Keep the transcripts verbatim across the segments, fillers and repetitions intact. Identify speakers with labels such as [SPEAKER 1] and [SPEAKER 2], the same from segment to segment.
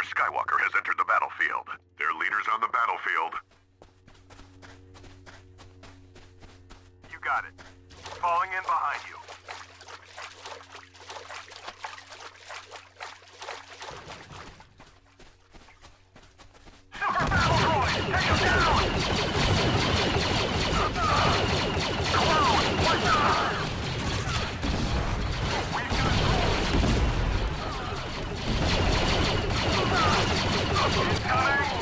[SPEAKER 1] Commander Skywalker has entered the battlefield. Their leader's on the battlefield. You got it. Falling in behind you. Super battle droid! Take him down! Clone! What's up? We've got incoming!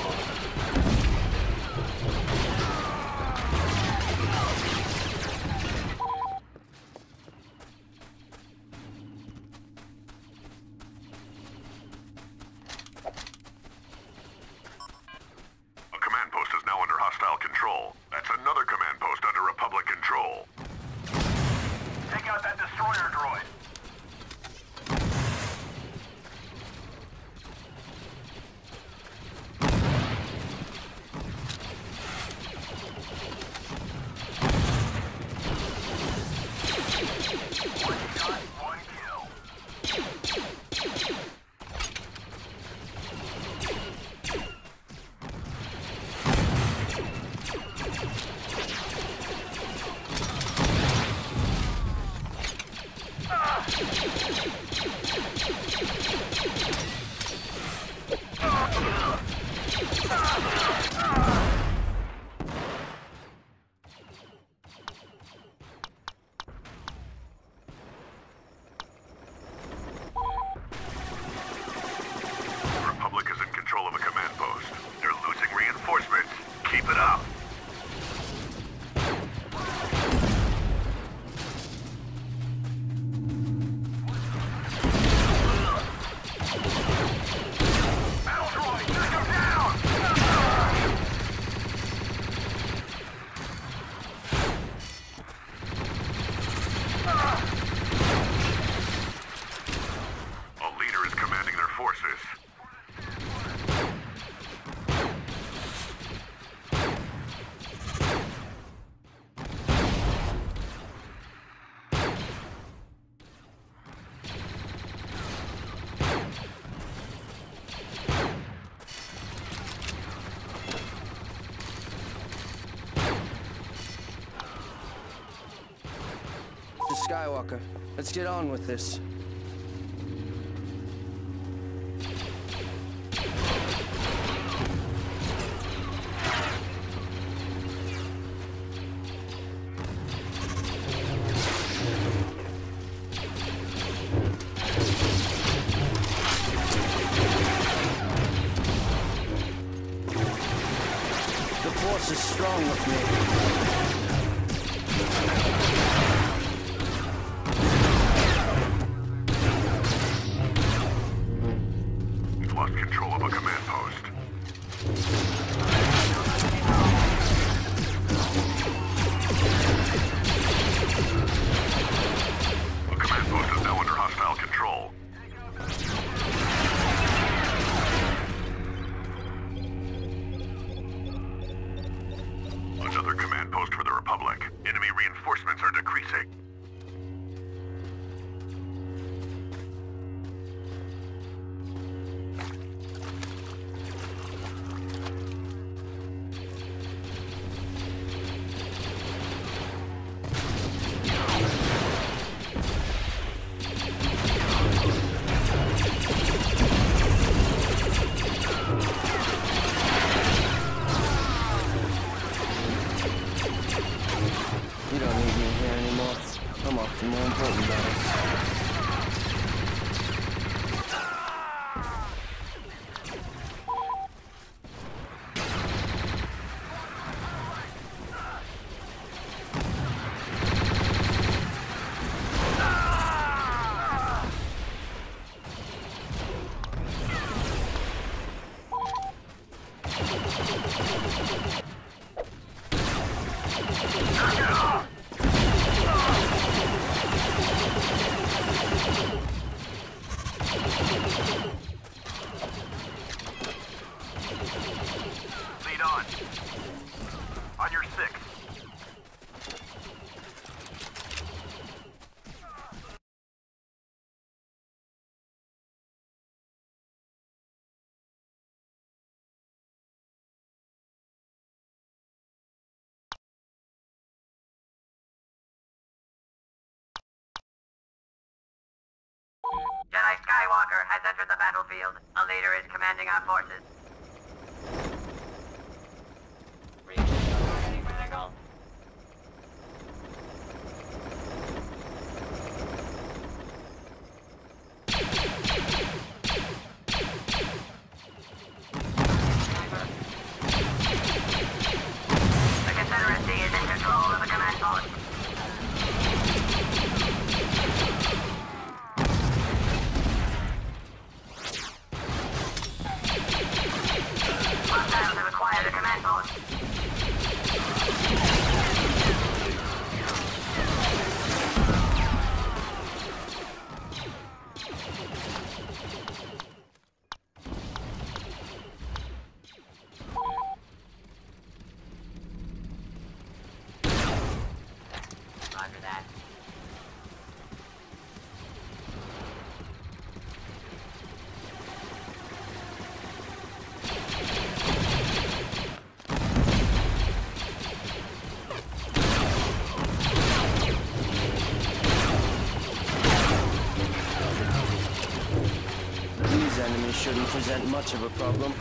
[SPEAKER 2] Skywalker, let's get on with this. The Force is strong with me.
[SPEAKER 1] Another command post for the Republic. Enemy reinforcements are decreasing.
[SPEAKER 2] You don't need me here anymore. I'm off to more important battles.
[SPEAKER 3] has entered the battlefield. A leader is commanding our forces. Ready for the goal. The Confederacy is in control of the command post. Hostiles have acquired the command post. Roger that.
[SPEAKER 2] These enemies shouldn't present much of a problem.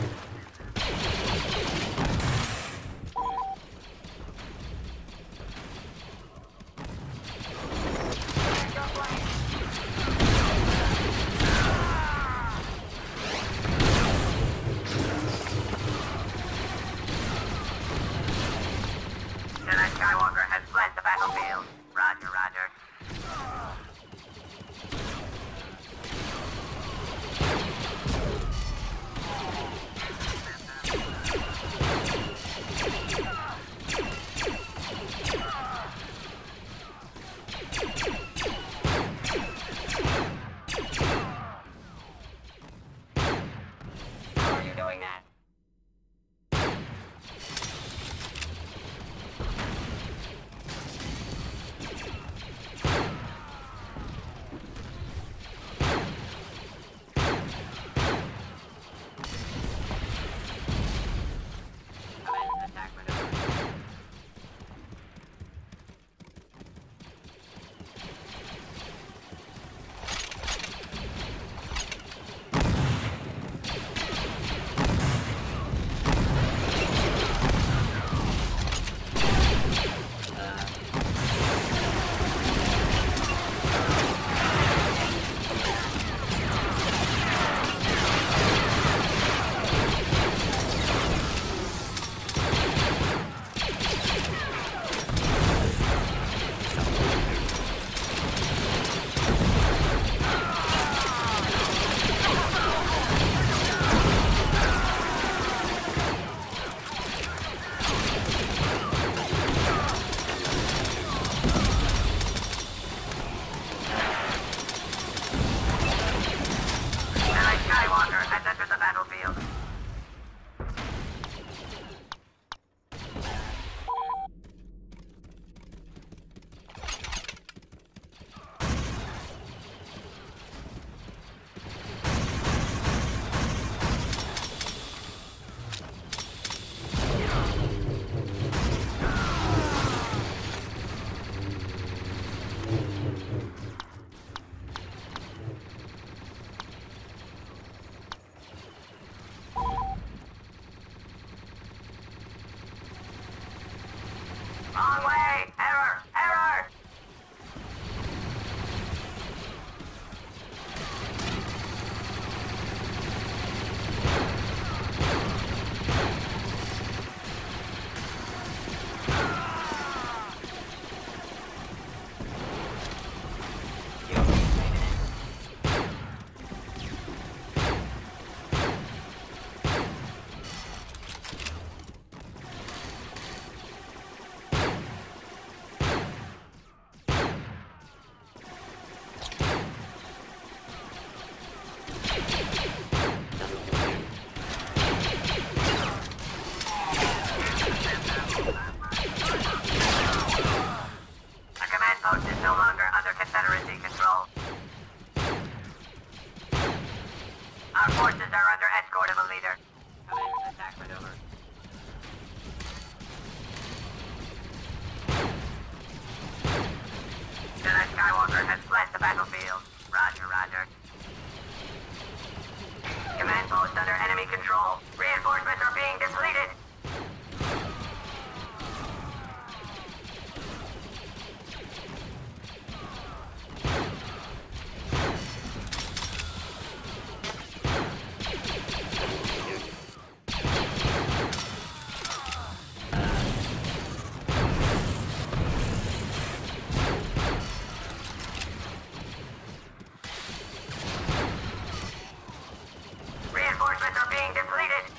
[SPEAKER 3] Lieutenant Skywalker has fled the battlefield. Roger, roger. How are you doing that? Commence attack maneuver. Lieutenant Skywalker has entered the battlefield. Wrong way! Error! Error! The command post is no longer under Confederacy control. Our forces are under escort of a leader. Commence attack maneuver. Lieutenant Skywalker has fled the battlefield. Roger, roger. control. Reinforcements are being depleted. Reinforcements are being depleted.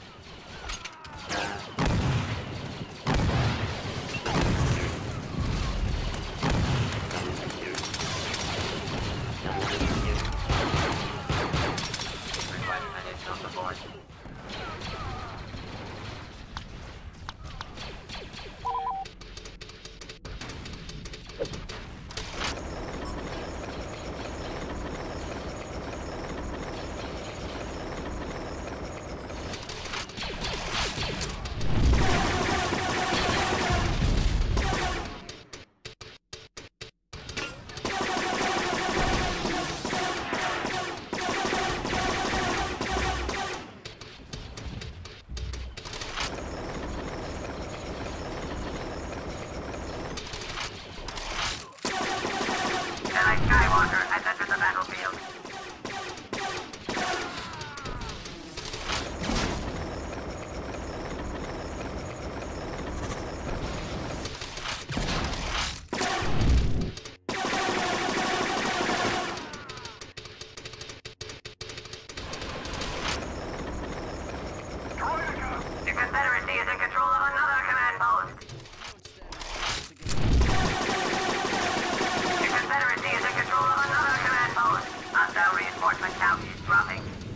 [SPEAKER 3] Request additional support. Jedi Skywalker has entered the battlefield. The Confederacy is in control of another command post. The Confederacy is in control of another command post. Hostile reinforcement count is dropping.